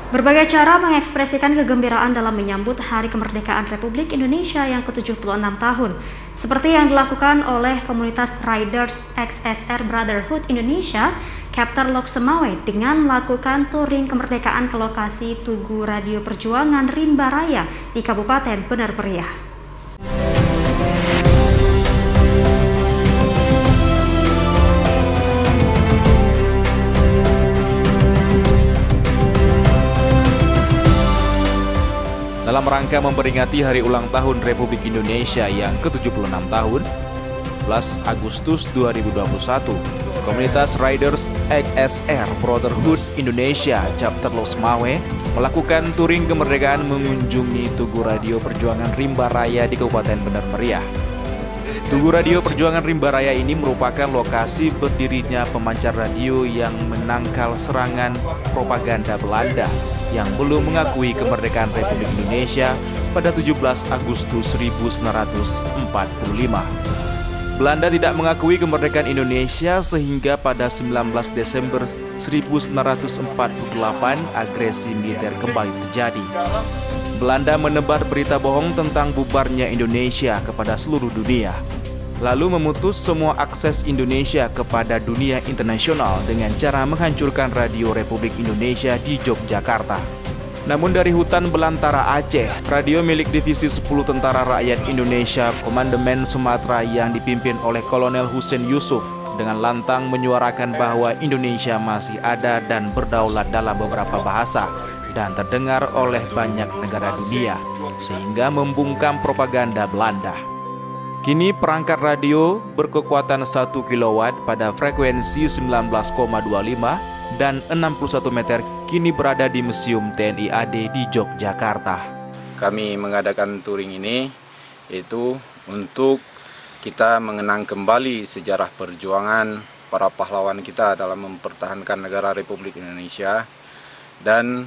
Berbagai cara mengekspresikan kegembiraan dalam menyambut Hari Kemerdekaan Republik Indonesia yang ke-76 tahun, seperti yang dilakukan oleh komunitas Riders XSR Brotherhood Indonesia, Kapter Lok Semawe, dengan melakukan touring kemerdekaan ke lokasi Tugu Radio Perjuangan Rimba Raya di Kabupaten Bener Meriah. Dalam rangka memperingati Hari Ulang Tahun Republik Indonesia yang ke-76 tahun, 11 Agustus 2021, komunitas Riders XSR Brotherhood Indonesia Chapter Lok Semawe melakukan touring kemerdekaan mengunjungi Tugu Radio Perjuangan Rimba Raya di Kabupaten Bener Meriah. Tugu Radio Perjuangan Rimba Raya ini merupakan lokasi berdirinya pemancar radio yang menangkal serangan propaganda Belanda yang belum mengakui kemerdekaan Republik Indonesia pada 17 Agustus 1945. Belanda tidak mengakui kemerdekaan Indonesia sehingga pada 19 Desember 1948 agresi militer kembali terjadi. Belanda menebar berita bohong tentang bubarnya Indonesia kepada seluruh dunia, lalu memutus semua akses Indonesia kepada dunia internasional dengan cara menghancurkan Radio Republik Indonesia di Yogyakarta. Namun dari hutan belantara Aceh, radio milik Divisi 10 Tentara Rakyat Indonesia Komandemen Sumatera yang dipimpin oleh Kolonel Husein Yusuf dengan lantang menyuarakan bahwa Indonesia masih ada dan berdaulat dalam beberapa bahasa dan terdengar oleh banyak negara dunia, sehingga membungkam propaganda Belanda. Kini perangkat radio berkekuatan 1 kW pada frekuensi 19,25 dan 61 meter kini berada di Museum TNI AD di Yogyakarta. Kami mengadakan touring ini yaitu untuk kita mengenang kembali sejarah perjuangan para pahlawan kita dalam mempertahankan negara Republik Indonesia dan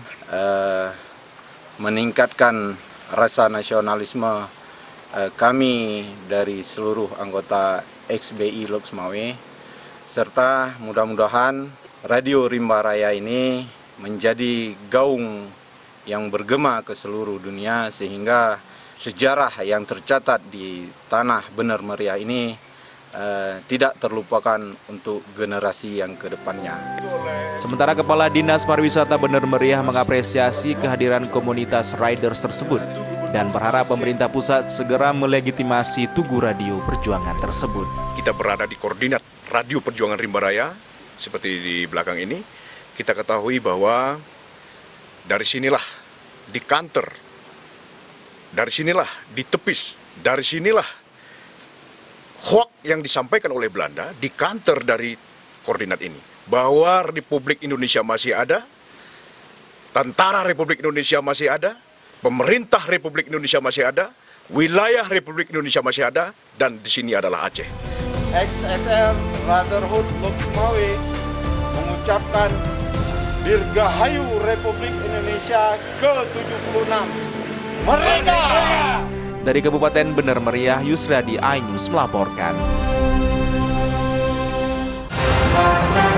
meningkatkan rasa nasionalisme kami dari seluruh anggota XBI Lok Semawe, serta mudah-mudahan Radio Rimba Raya ini menjadi gaung yang bergema ke seluruh dunia sehingga sejarah yang tercatat di tanah Bener Meriah ini tidak terlupakan untuk generasi yang kedepannya. Sementara Kepala Dinas Pariwisata Bener Meriah mengapresiasi kehadiran komunitas riders tersebut dan berharap pemerintah pusat segera melegitimasi Tugu Radio Perjuangan tersebut. Kita berada di koordinat Radio Perjuangan Rimba Raya, seperti di belakang ini. Kita ketahui bahwa dari sinilah di Kanter, dari sinilah di Tepis, dari sinilah hoak yang disampaikan oleh Belanda di Kanter dari koordinat ini. Bahwa Republik Indonesia masih ada, tentara Republik Indonesia masih ada, pemerintah Republik Indonesia masih ada, wilayah Republik Indonesia masih ada, dan di sini adalah Aceh. XSR Brotherhood Lok Semawe mengucapkan Dirgahayu Republik Indonesia ke-76. Merdeka! Dari Kabupaten Bener Meriah, Yusradi iNews melaporkan.